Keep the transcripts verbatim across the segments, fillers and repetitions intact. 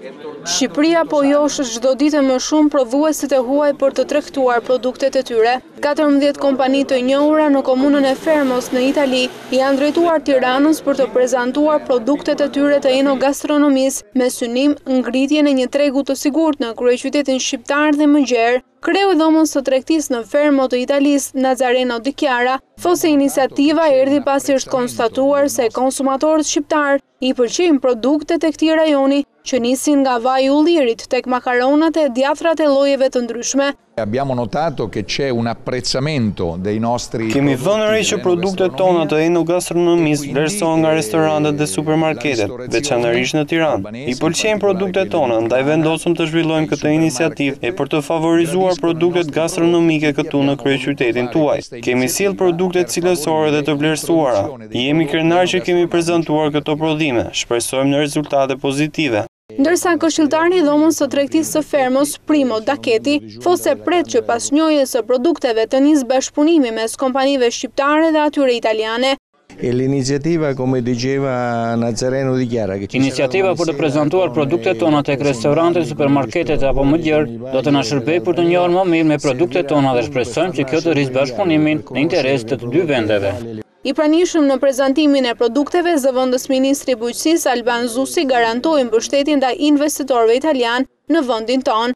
Shqipëria po josh çdo ditë më shumë prodhuesit e huaj për të tregtuar produktet e tyre. katërmbëdhjetë kompani të njohura në komunën e Fermos në Itali janë drejtuar Tiranës për të prezantuar produktet e tyre të enogastronomisë me synim ngritjen e një tregu të sigurt në kryeqytetin shqiptar dhe më gjerë. Kreu i dhomës së tregtisë në Fermo të Italisë, Nazareno Di Chiara, thosë se iniciativa erdhi pasi është konstatuar se konsumatorët shqiptar i pëlqejnë produktet e këtij rajoni që nisin nga vaji i ullirit tek makaronat e djathrat e llojeve të ndryshme. Abbiamo notato che c'è un apprezzamento dei nostri Kemi vënë re që produktet tona të enogastronomisë vlerësohen nga restorantet dhe supermarketet, veçanërisht në Tiranë. I pëlqejnë produktet tona, ndaj vendosëm të zhvillojmë këtë iniciativë e për të favorizuar produktet gastronomike këtu në kryeqytetin tuaj. Kemi sjell produkte cilësore dhe të vlerësuara. Jemi krenarë që kemi prezantuar këto prodhime. Shpresojmë në rezultate pozitive. Ndërsa këshilltari i dhomës së tregtisë së Fermos, Primo Daketi, thosë se pret që pas njohjes së produkteve të nisë bashkëpunimi mes kompanive shqiptare dhe atyre italiane. L'iniziativa, come diceva Nazareno Di Chiara, che Iniciativa për të prezantuar produktet tona tek restorantet, supermarketet apo më gjerë do të na shërbejë për të njohur më mirë me produktet tona dhe shpresojmë që kjo të rrisë bashkëpunimin në interes të të dy vendeve. I pranishëm në prezantimin e produkteve, zëvendës ministri i bujqësisë Alban Zusi garantoi mbështetjen ndaj investitorëve italianë në vendin tonë.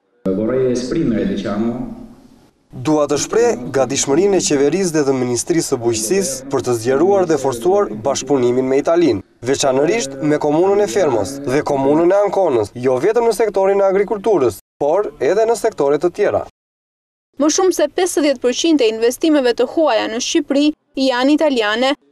Dua të shpreh gatishmërinë e qeverisë dhe të Ministrisë së Bujqësisë për të zgjeruar dhe forcuar bashkëpunimin me Italinë, veçanërisht me komunën e Fermos dhe komunën e Ankonës, jo vetëm në sektorin e agrikulturës, por edhe në sektore të tjera. Më shumë se pesëdhjetë përqind e investimeve të huaja në Shqipëri janë italiane.